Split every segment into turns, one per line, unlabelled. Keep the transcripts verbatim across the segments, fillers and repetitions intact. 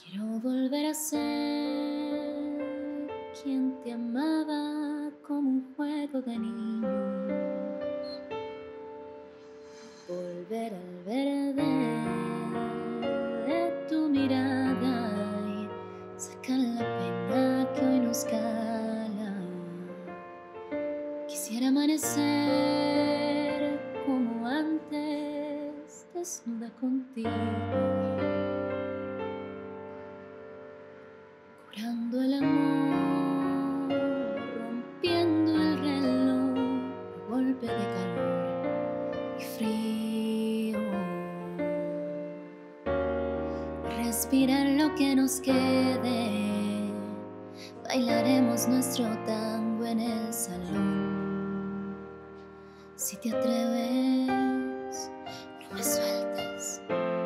Quiero volver a ser quien te amaba como un juego de niños. Volver al verde de tu mirada y sacar la pena que hoy nos cala. Quisiera amanecer como antes, desnuda contigo, curando el amor, rompiendo el reloj, a golpe de calor y frío. Respirar lo que nos quede, bailaremos nuestro tango en el salón. Si te atreves, no me sueltes.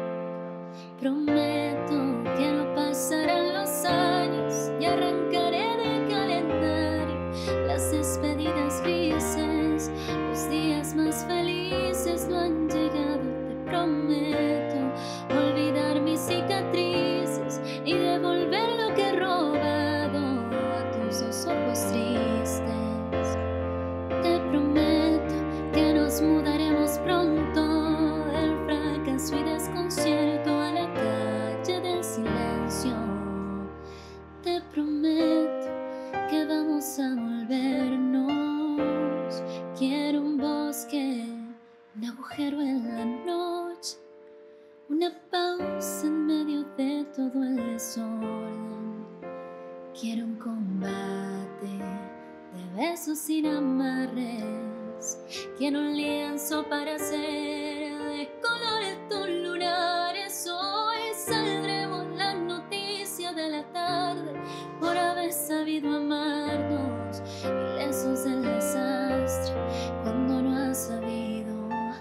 Prometo que no pasarán los años y arrancaré del calendario las despedidas grises. Los días más felices no han llegado. Te prometo olvidar mis cicatrices y devolver lo que he robado a tus dos ojos tristes. Te prometo que nos mudaremos pronto del fracaso y desconcierto a la calle del silencio. Te prometo que vamos a volvernos. Quiero un bosque, un agujero en la noche, una pausa en medio de todo el desorden. Quiero un combate de besos sin amarres. Quiero un lienzo para hacer de colores tus lunares. Hoy saldremos la noticia de la tarde por haber sabido amarnos, ilesos del desastre cuando no has sabido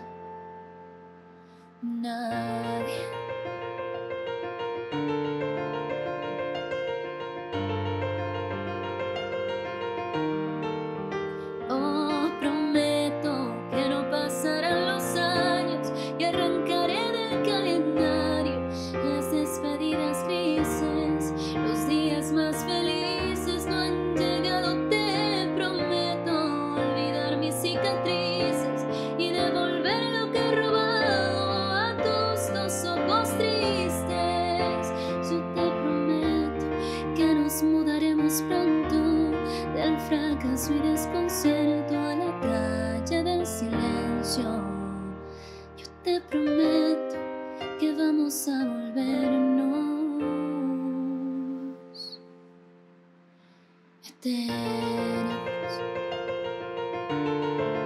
nadie. Oh, prometo que no pasarán los años y arrancaré del calendario las despedidas grises. Los días más felices no han llegado. Te prometo olvidar mis cicatrices y devolver lo que he robado a tus dos ojos tristes. Yo te prometo que nos mudaremos pronto del fracaso y desconcierto a la calle del silencio. Yo te prometo que vamos a volvernos eternos.